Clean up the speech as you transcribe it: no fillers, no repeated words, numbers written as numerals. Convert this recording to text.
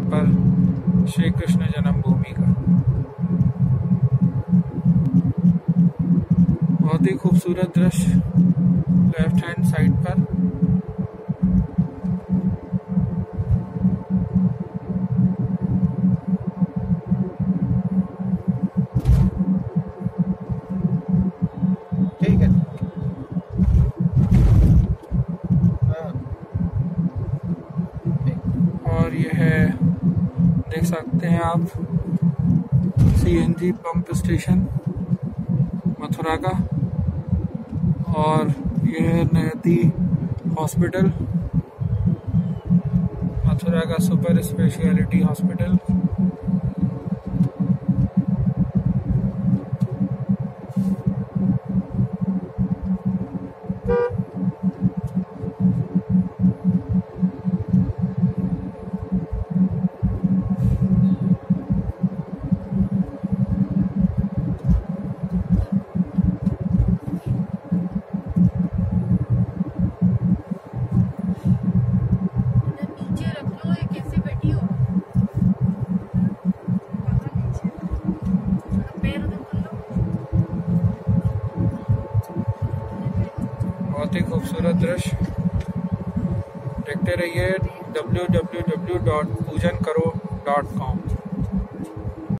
पर श्री कृष्ण जन्मभूमि का। बहुत ही खूबसूरत दृश्य लेफ्ट हैंड साइड पर। ठीक है। और ये है, देख सकते हैं आप, सीएनजी पंप स्टेशन मथुरा का। और ये है नयती हॉस्पिटल, मथुरा का सुपर स्पेशलिटी हॉस्पिटल। बहुत ही खूबसूरत दृश्य। देखते रहिए www.pujankaro.com।